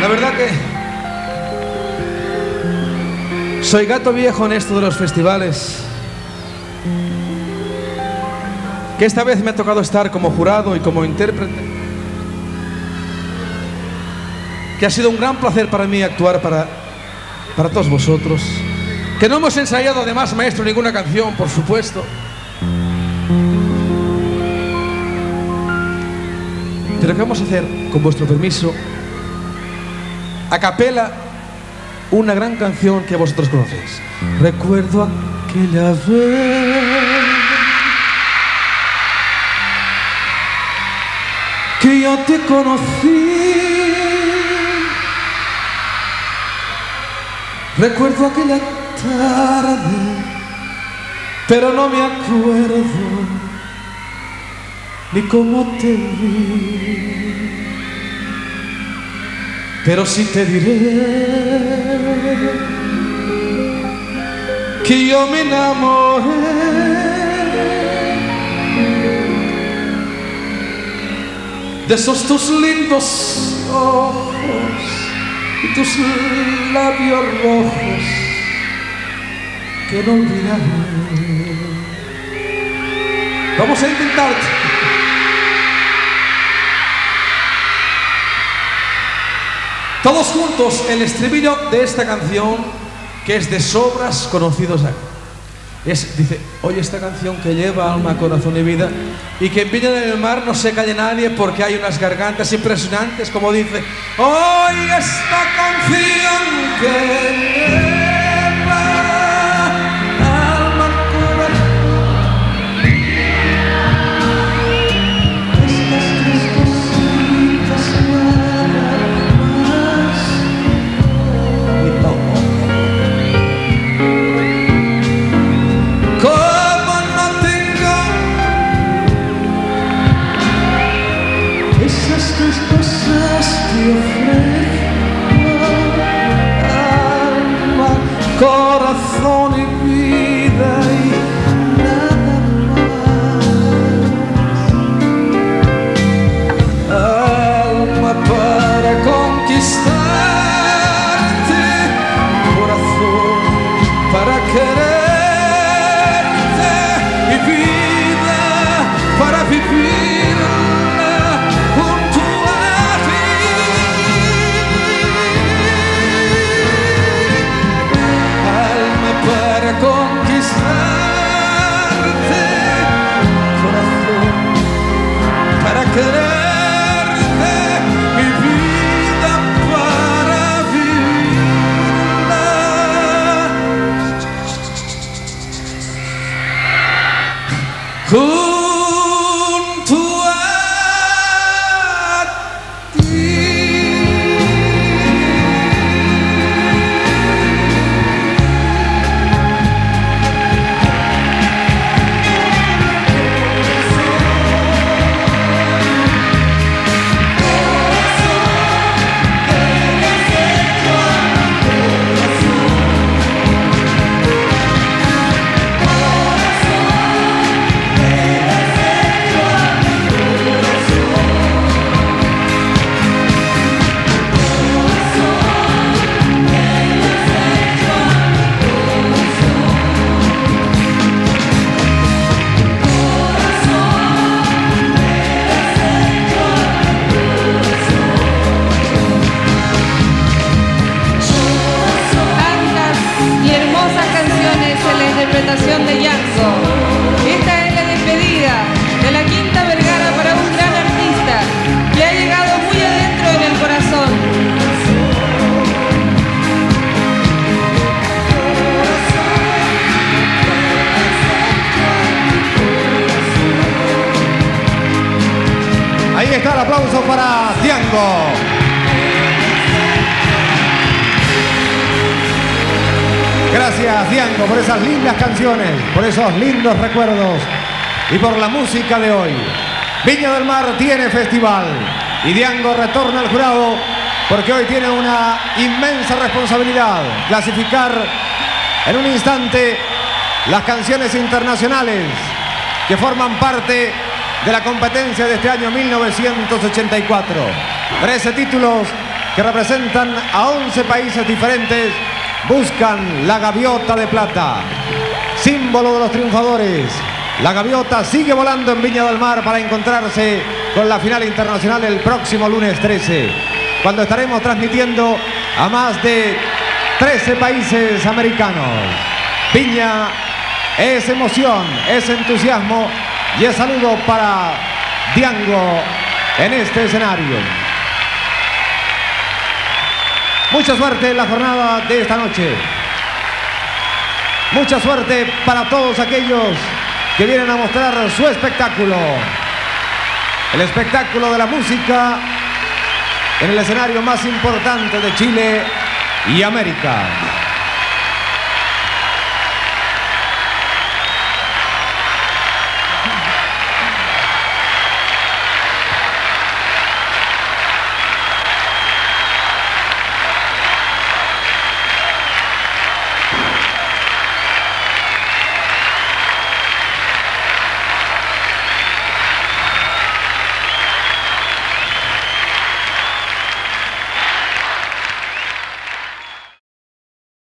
La verdad que soy gato viejo en esto de los festivales, que esta vez me ha tocado estar como jurado y como intérprete, que ha sido un gran placer para mí actuar para todos vosotros, que no hemos ensayado además, maestro, ninguna canción, por supuesto, pero que vamos a hacer, con vuestro permiso, a capela, una gran canción que vosotros conocéis. Recuerdo aquella vez que yo te conocí, recuerdo aquella tarde, pero no me acuerdo ni cómo te vi, pero sí te diré que yo me enamoré de esos tus lindos ojos y tus labios rojos que no olvidaré. Vamos a intentar. Todos juntos el estribillo de esta canción, que es de sobras conocidos aquí. Dice, oye esta canción que lleva alma, corazón y vida, y que en Viña del Mar no se calle nadie porque hay unas gargantas impresionantes, como dice, oye esta canción que lleva alma, corazón, estas tres cositas nada más y todo. Corazón y vida y nada más. Alma para conquistarte, corazón para quererte y vida para vivirla junto a ti. Para conquistarte, corazón, para quererte, mi vida para vivirla. Junto a ti. Interpretación de Django. Esta es la despedida de la Quinta Vergara para un gran artista que ha llegado muy adentro en el corazón. Ahí está el aplauso para Django. Gracias, Django, por esas lindas canciones, por esos lindos recuerdos y por la música de hoy. Viña del Mar tiene festival y Django retorna al jurado porque hoy tiene una inmensa responsabilidad: clasificar en un instante las canciones internacionales que forman parte de la competencia de este año 1984. 13 títulos que representan a 11 países diferentes, buscan la gaviota de plata, símbolo de los triunfadores. La gaviota sigue volando en Viña del Mar para encontrarse con la final internacional el próximo lunes 13, cuando estaremos transmitiendo a más de 13 países americanos. Viña es emoción, es entusiasmo y es saludo para Diango en este escenario. Mucha suerte en la jornada de esta noche. Mucha suerte para todos aquellos que vienen a mostrar su espectáculo. El espectáculo de la música en el escenario más importante de Chile y América.